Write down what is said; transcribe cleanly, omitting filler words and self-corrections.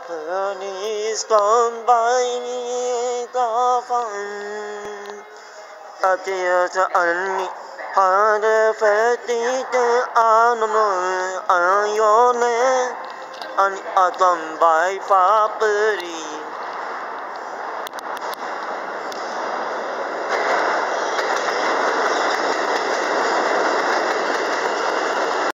Please stand by me, the fun. At the end, had fetid on your name, and Adam by Fabri.